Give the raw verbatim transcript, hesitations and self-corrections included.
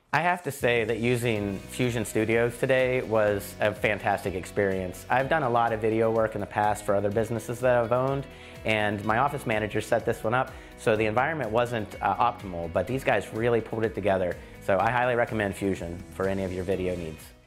I have to say that using Fusion Studios today was a fantastic experience. I've done a lot of video work in the past for other businesses that I've owned, and my office manager set this one up, so the environment wasn't uh, optimal, but these guys really pulled it together. So I highly recommend Fusion for any of your video needs.